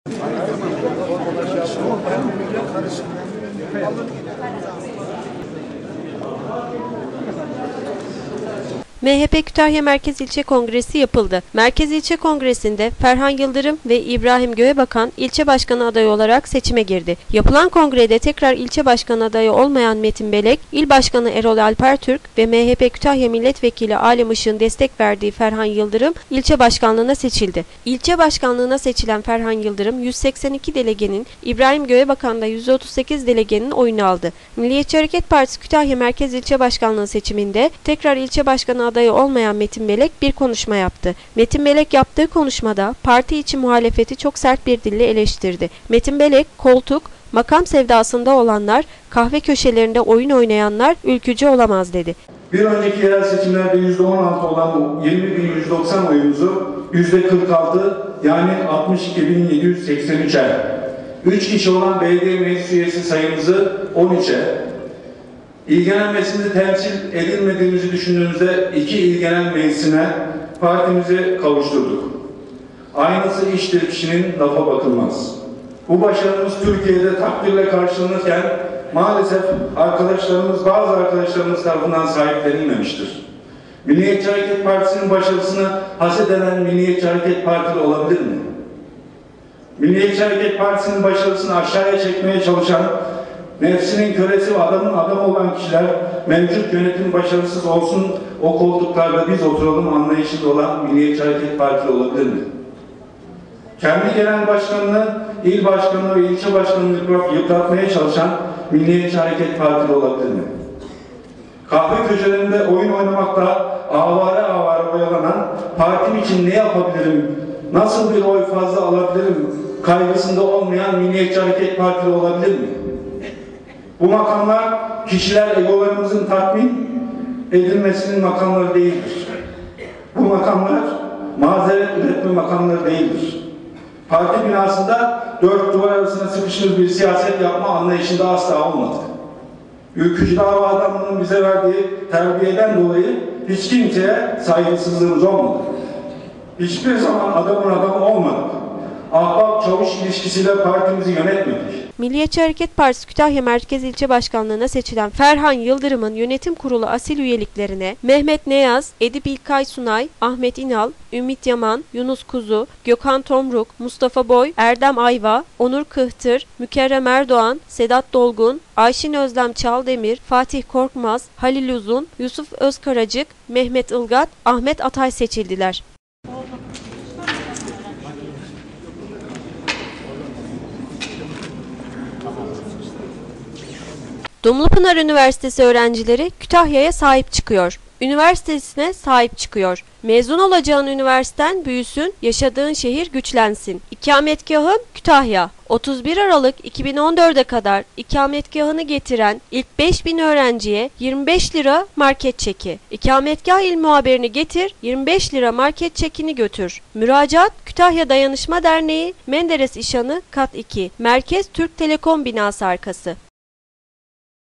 MHP Kütahya Merkez İlçe Kongresi yapıldı. Merkez İlçe Kongresi'nde Ferhan Yıldırım ve İbrahim Göğebakan ilçe başkanı adayı olarak seçime girdi. Yapılan kongrede tekrar ilçe başkanı adayı olmayan Metin Belek, İl Başkanı Erol Alpertürk ve MHP Kütahya Milletvekili Alem Işık'ın destek verdiği Ferhan Yıldırım ilçe başkanlığına seçildi. İlçe başkanlığına seçilen Ferhan Yıldırım 182 delegenin, İbrahim Göğebakan da 138 delegenin oyunu aldı. Milliyetçi Hareket Partisi Kütahya Merkez İlçe Başkanlığı seçiminde tekrar ilçe başkanı adayı olmayan Metin Belek bir konuşma yaptı. Metin Belek yaptığı konuşmada parti içi muhalefeti çok sert bir dille eleştirdi. Metin Belek, koltuk, makam sevdasında olanlar, kahve köşelerinde oyun oynayanlar ülkücü olamaz dedi. Bir önceki yerel seçimlerde %16 olan 20.190 oyumuzu %46 yani 62.783'e, 3 kişi olan belediye meclis üyesi sayımızı 13'e, İl Genel Meclisi'nde temsil edilmediğimizi düşündüğümüzde 2 İl Genel Meclisi'ne partimizi kavuşturduk. Aynısı iştir, kişinin lafa bakılmaz. Bu başarımız Türkiye'de takdirle karşılanırken maalesef bazı arkadaşlarımız tarafından sahiplenilmemiştir. Milliyetçi Hareket Partisi'nin başarısını haset eden Milliyetçi Hareket Partili olabilir mi? Milliyetçi Hareket Partisi'nin başarısını aşağıya çekmeye çalışan, nefsinin kölesi ve adamın adamı olan kişiler mevcut yönetim başarısız olsun, o koltuklarda biz oturalım anlayışında olan Milliyetçi Hareket Partili olabilir mi? Kendi genel başkanını, il başkanını ve ilçe başkanını yıpratmaya çalışan Milliyetçi Hareket Partili olabilir mi? Kahve köşelerinde oyun oynamakta avare oyalanan, partim için ne yapabilirim, nasıl bir oy fazla alabilirim kaygısında olmayan Milliyetçi Hareket Partili olabilir mi? Bu makamlar kişiler egolarımızın tatmin edilmesinin makamları değildir. Bu makamlar mazeret üretme makamları değildir. Parti binasında 4 duvar arasında sıkışmış bir siyaset yapma anlayışında asla olmadık. Ülkücü dava adamının bize verdiği terbiyeden dolayı hiç kimseye saygısızlığımız olmadı. Hiçbir zaman adamın adamı olmadık. Ahbap çavuş ilişkisiyle partimizi yönetmedik. Milliyetçi Hareket Partisi Kütahya Merkez İlçe Başkanlığı'na seçilen Ferhan Yıldırım'ın yönetim kurulu asil üyeliklerine Mehmet Neyaz, Edip İlkay Sunay, Ahmet İnal, Ümit Yaman, Yunus Kuzu, Gökhan Tomruk, Mustafa Boy, Erdem Ayva, Onur Kıhtır, Mükerrem Erdoğan, Sedat Dolgun, Ayşin Özlem Çaldemir, Fatih Korkmaz, Halil Uzun, Yusuf Özkaracık, Mehmet Ilgat, Ahmet Atay seçildiler. Dumlupınar Üniversitesi öğrencileri Kütahya'ya sahip çıkıyor. Üniversitesine sahip çıkıyor. Mezun olacağın üniversiten büyüsün, yaşadığın şehir güçlensin. İkametgahım Kütahya. 31 Aralık 2014'e kadar ikametgahını getiren ilk 5000 öğrenciye 25 lira market çeki. İkametgah il muhabirini getir, 25 lira market çekini götür. Müracaat Kütahya Dayanışma Derneği, Menderes İşhanı Kat 2. Merkez Türk Telekom binası arkası.